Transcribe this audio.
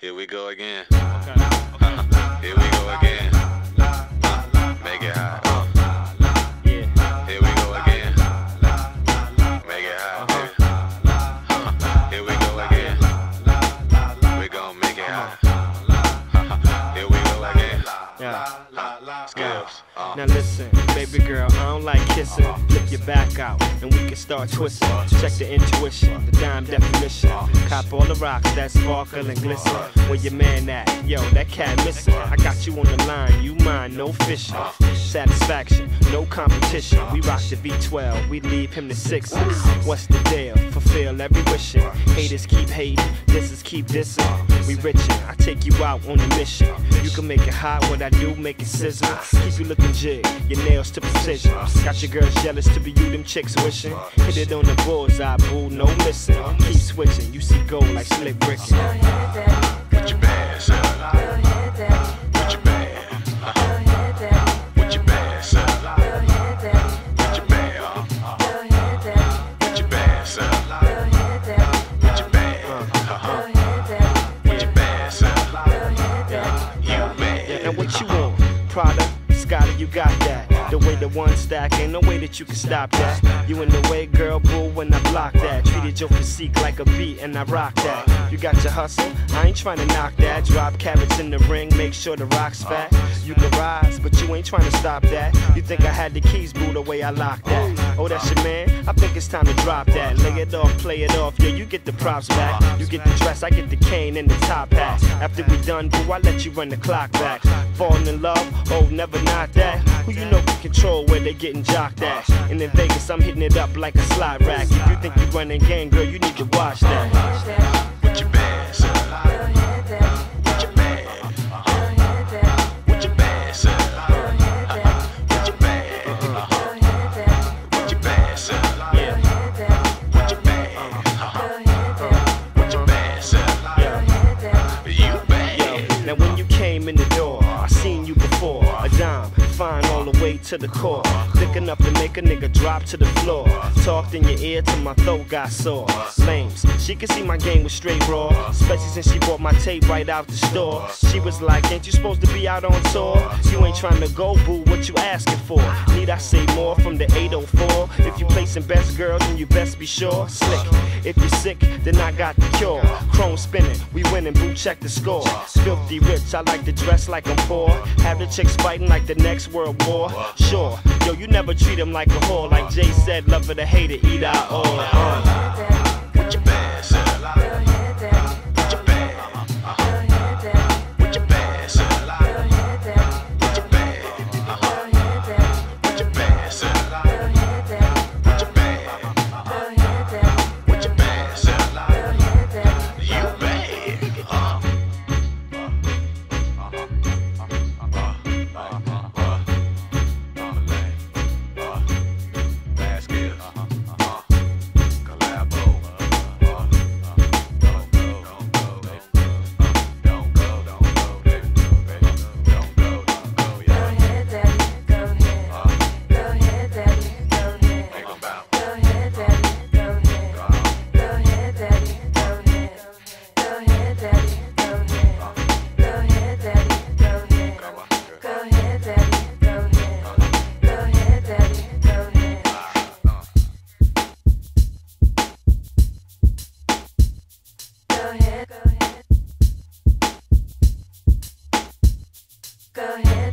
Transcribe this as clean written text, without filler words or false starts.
Here we go again. Okay. Here we go again. Make it hot. Yeah. Here we go again. Make it hot. Here we go again. We gon' make it hot. Here we go again. Yeah. Skillz. Now listen, baby girl, I don't like kissing. Flip your back out and we can start twisting. Check the intuition, the dime definition. Cop all the rocks that sparkle and glisten. Where your man at? Yo, that cat missing. I got you on the line, you mine, no fishing. Satisfaction, no competition. We rock the V12, we leave him the sixes. What's the deal? Fulfill every wishing. Haters keep hating, dissers keep dissing. We richin', I take you out on a mission. You can make it hot, what I do, make it sizzle. Keep you looking jig, your nails to precision. Got your girls jealous to be you, them chicks wishing. Hit it on the bullseye, boo, no missing. Keep switching, you see gold like slick brickin'. Put your bags up. Put your bag. Put your bags up. Put your bag up. Put your bags up. Put your bag. Put your bags up. You bad. Now what you want? Prada, Scotty, you got that. The way the one stack, ain't no way that you can stop that. You in the way, girl, boo, when I block that. Treated your physique like a beat and I rock that. You got your hustle, I ain't trying to knock that. Drop carrots in the ring, make sure the rock's fat. You can rise, but you ain't trying to stop that. You think I had the keys, boo, the way I lock that. Oh, that's your man? I think it's time to drop that. Lay it off, play it off, yeah, you get the props back. You get the dress, I get the cane and the top hat. After we done, boo, I let you run the clock back. Falling in love, oh, never not that. Who you know can control where they getting jocked at? And in Vegas, I'm hitting it up like a slot rack. If you think you running game, girl, you need to watch that. Put your bags up. Put your bag. Put your bags up. Put your bag. Put your bags up. Yeah, Put your bag. Put your bags up. You bad. now when you came in the door, I seen you before. A dime, fine all the way to the core. Thick enough to make a nigga drop to the floor. Talked in your ear till my throat got sore. Lames, she could see my game was straight raw. Especially since she bought my tape right out the store. She was like, ain't you supposed to be out on tour? You ain't trying to go, boo, what you asking for? Need I say more from the 804? If you placing best girls, then you best be sure. Slick, if you're sick, then I got the cure. Chrome spinning, we winning, boo, check the score. Filthy rich, I like to dress like I'm poor. Have the chicks fighting like the next world war. Sure, yo, you never treat him like a whore. Like Jay said, love her to hate it, eat out all. Put your bags up. Put your bag. Put your bags up. Put your bag. Put your bags up. Put your bag. Put your bags up. You bad. Go ahead.